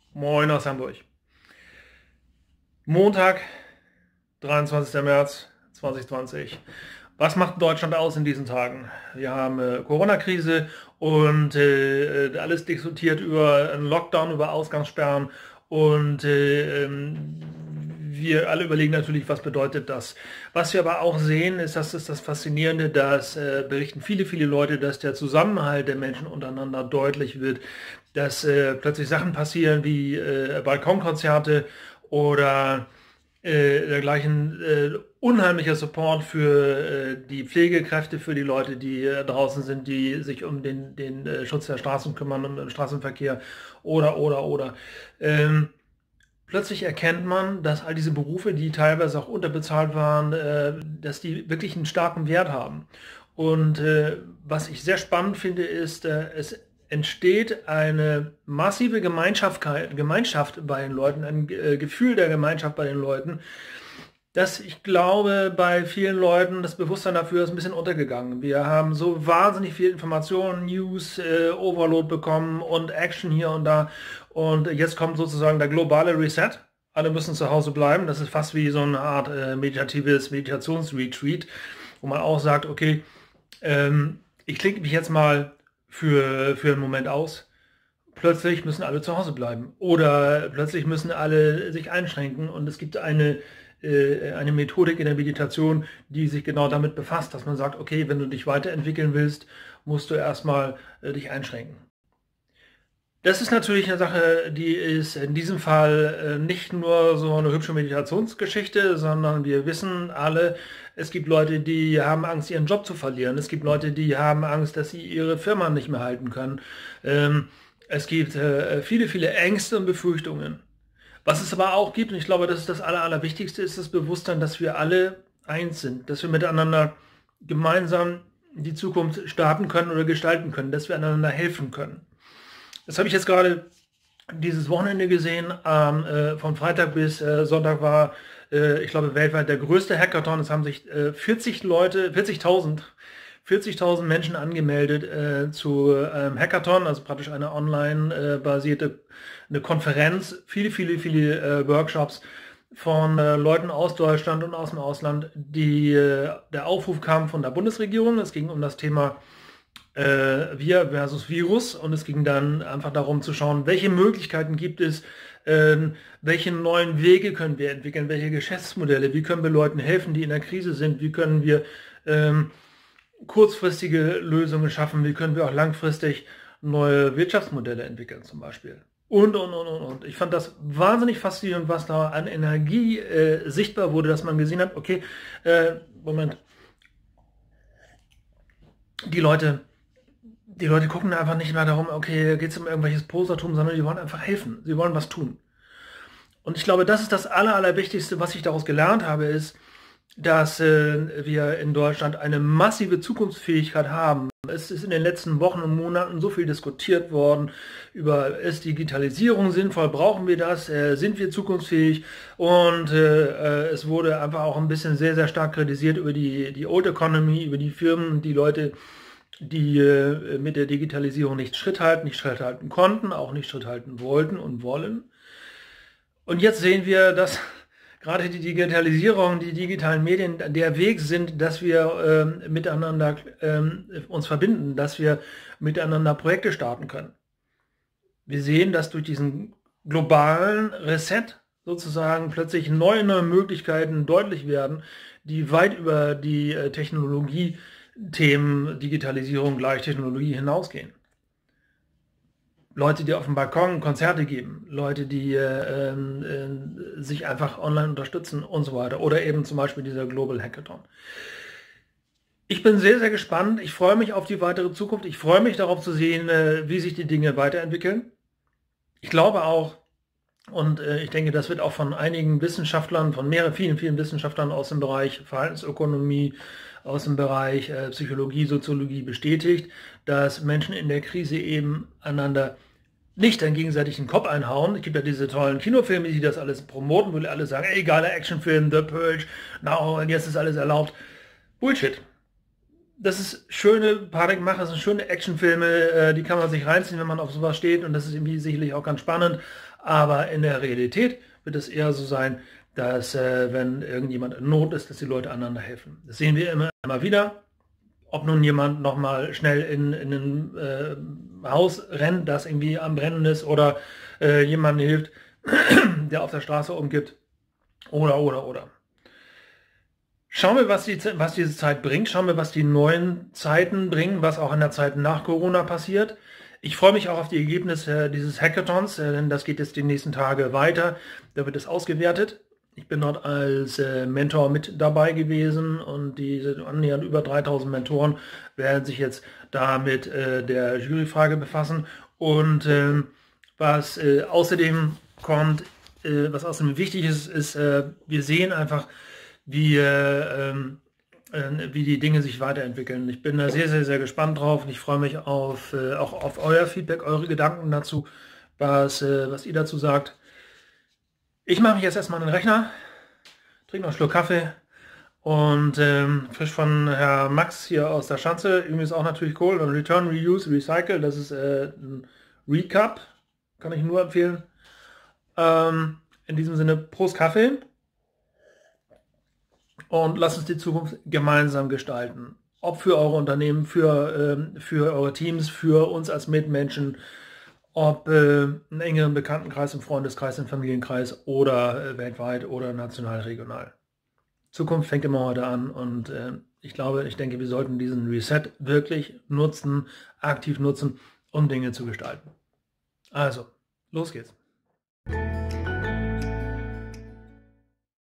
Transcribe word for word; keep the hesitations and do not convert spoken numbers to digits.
Moin aus Hamburg. Montag, dreiundzwanzigster März zweitausendzwanzig. Was macht Deutschland aus in diesen Tagen? Wir haben äh, Corona-Krise und äh, alles diskutiert über einen Lockdown, über Ausgangssperren und äh, ähm, wir alle überlegen natürlich, was bedeutet das. Was wir aber auch sehen, ist, das ist das Faszinierende, dass äh, berichten viele, viele Leute, dass der Zusammenhalt der Menschen untereinander deutlich wird, dass äh, plötzlich Sachen passieren wie äh, Balkonkonzerte oder äh, dergleichen, äh, unheimlicher Support für äh, die Pflegekräfte, für die Leute, die äh, draußen sind, die sich um den, den äh, Schutz der Straßen kümmern, um den Straßenverkehr oder, oder, oder. Ähm, Plötzlich erkennt man, dass all diese Berufe, die teilweise auch unterbezahlt waren, äh, dass die wirklich einen starken Wert haben. Und äh, was ich sehr spannend finde, ist, äh, es entsteht eine massive Gemeinschaft, Gemeinschaft bei den Leuten, ein äh, Gefühl der Gemeinschaft bei den Leuten, dass ich glaube, bei vielen Leuten das Bewusstsein dafür ist ein bisschen untergegangen. Wir haben so wahnsinnig viel Informationen, News, äh, Overload bekommen und Action hier und da. Und jetzt kommt sozusagen der globale Reset. Alle müssen zu Hause bleiben. Das ist fast wie so eine Art äh, meditatives Meditationsretreat, wo man auch sagt, okay, ähm, ich klinke mich jetzt mal für, für einen Moment aus. Plötzlich müssen alle zu Hause bleiben. Oder plötzlich müssen alle sich einschränken. Und es gibt eine eine Methodik in der Meditation, die sich genau damit befasst, dass man sagt, okay, wenn du dich weiterentwickeln willst, musst du erstmal äh, dich einschränken. Das ist natürlich eine Sache, die ist in diesem Fall äh, nicht nur so eine hübsche Meditationsgeschichte, sondern wir wissen alle, es gibt Leute, die haben Angst, ihren Job zu verlieren. Es gibt Leute, die haben Angst, dass sie ihre Firma nicht mehr halten können. Ähm, es gibt äh, viele, viele Ängste und Befürchtungen. Was es aber auch gibt, und ich glaube, das ist das Aller, Allerwichtigste, ist das Bewusstsein, dass wir alle eins sind, dass wir miteinander gemeinsam die Zukunft starten können oder gestalten können, dass wir einander helfen können. Das habe ich jetzt gerade dieses Wochenende gesehen. Ähm, äh, von Freitag bis äh, Sonntag war, äh, ich glaube, weltweit der größte Hackathon. Es haben sich äh, vierzig Leute, vierzigtausend vierzigtausend Menschen angemeldet äh, zu einem Hackathon, also praktisch eine online äh, basierte eine Konferenz, viele, viele, viele äh, Workshops von äh, Leuten aus Deutschland und aus dem Ausland. Die, äh, der Aufruf kam von der Bundesregierung. Es ging um das Thema äh, Wir versus Virus und es ging dann einfach darum zu schauen, welche Möglichkeiten gibt es, äh, welche neuen Wege können wir entwickeln, welche Geschäftsmodelle, wie können wir Leuten helfen, die in der Krise sind, wie können wir ähm, kurzfristige Lösungen schaffen, wie können wir auch langfristig neue Wirtschaftsmodelle entwickeln zum Beispiel. Und, und, und, und, und. Ich fand das wahnsinnig faszinierend, was da an Energie äh, sichtbar wurde, dass man gesehen hat, okay, äh, Moment, die Leute, die Leute gucken einfach nicht mehr darum, okay, geht es um irgendwelches Posertum, sondern die wollen einfach helfen, sie wollen was tun. Und ich glaube, das ist das Aller, Allerwichtigste, was ich daraus gelernt habe, ist, dass äh, wir in Deutschland eine massive Zukunftsfähigkeit haben. Es ist in den letzten Wochen und Monaten so viel diskutiert worden über, ist Digitalisierung sinnvoll, brauchen wir das, äh, sind wir zukunftsfähig? Und äh, es wurde einfach auch ein bisschen sehr, sehr stark kritisiert über die, die Old Economy, über die Firmen, die Leute, die äh, mit der Digitalisierung nicht Schritt halten, nicht Schritt halten konnten, auch nicht Schritt halten wollten und wollen. Und jetzt sehen wir, dass gerade die Digitalisierung, die digitalen Medien der Weg sind, dass wir ähm, miteinander ähm, uns verbinden, dass wir miteinander Projekte starten können. Wir sehen, dass durch diesen globalen Reset sozusagen plötzlich neue, neue Möglichkeiten deutlich werden, die weit über die äh, Technologie-Themen, Digitalisierung gleich Technologie hinausgehen. Leute, die auf dem Balkon Konzerte geben, Leute, die äh, äh, sich einfach online unterstützen und so weiter. Oder eben zum Beispiel dieser Global Hackathon. Ich bin sehr, sehr gespannt. Ich freue mich auf die weitere Zukunft. Ich freue mich darauf zu sehen, äh, wie sich die Dinge weiterentwickeln. Ich glaube auch, und äh, ich denke, das wird auch von einigen Wissenschaftlern, von mehreren, vielen, vielen Wissenschaftlern aus dem Bereich Verhaltensökonomie, aus dem Bereich äh, Psychologie, Soziologie bestätigt, dass Menschen in der Krise eben einander nicht dann gegenseitig den Kopf einhauen. Es gibt ja diese tollen Kinofilme, die das alles promoten, wo alle sagen, ey, geiler Actionfilm, The Purge, now, und jetzt ist alles erlaubt. Bullshit. das ist schöne Panikmache, das sind schöne Actionfilme, äh, die kann man sich reinziehen, wenn man auf sowas steht, und das ist irgendwie sicherlich auch ganz spannend, aber in der Realität wird es eher so sein, dass äh, wenn irgendjemand in Not ist, dass die Leute einander helfen. Das sehen wir immer, immer wieder. Ob nun jemand nochmal schnell in, in ein äh, Haus rennt, das irgendwie am Brennen ist, oder äh, jemandem hilft, der auf der Straße umgibt, oder, oder, oder. Schauen wir, was, die, was diese Zeit bringt. Schauen wir, was die neuen Zeiten bringen, was auch in der Zeit nach Corona passiert. Ich freue mich auch auf die Ergebnisse dieses Hackathons, denn das geht jetzt die nächsten Tage weiter. Da wird es ausgewertet. Ich bin dort als äh, Mentor mit dabei gewesen, und diese annähernd über dreitausend Mentoren werden sich jetzt da mit äh, der Juryfrage befassen. Und äh, was äh, außerdem kommt, äh, was außerdem wichtig ist, ist, äh, wir sehen einfach, wie, äh, äh, wie die Dinge sich weiterentwickeln. Ich bin da sehr, sehr, sehr gespannt drauf, und ich freue mich auf, äh, auch auf euer Feedback, eure Gedanken dazu, was, äh, was ihr dazu sagt. Ich mache mich jetzt erstmal an den Rechner, trinke noch einen Schluck Kaffee, und ähm, frisch von Herr Max hier aus der Schanze, übrigens auch natürlich cool, und Return, Reuse, Recycle, das ist äh, ein Recap, kann ich nur empfehlen. Ähm, in diesem Sinne, Prost Kaffee, und lasst uns die Zukunft gemeinsam gestalten. Ob für eure Unternehmen, für, ähm, für eure Teams, für uns als Mitmenschen, ob äh, im engeren Bekanntenkreis, im Freundeskreis, im Familienkreis, oder äh, weltweit oder national, regional. Zukunft fängt immer heute an, und äh, ich glaube, ich denke, wir sollten diesen Reset wirklich nutzen, aktiv nutzen, um Dinge zu gestalten. Also, los geht's.